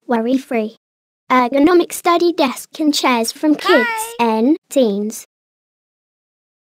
worry-free. Ergonomic study desk and chairs from Kidz and Teenz.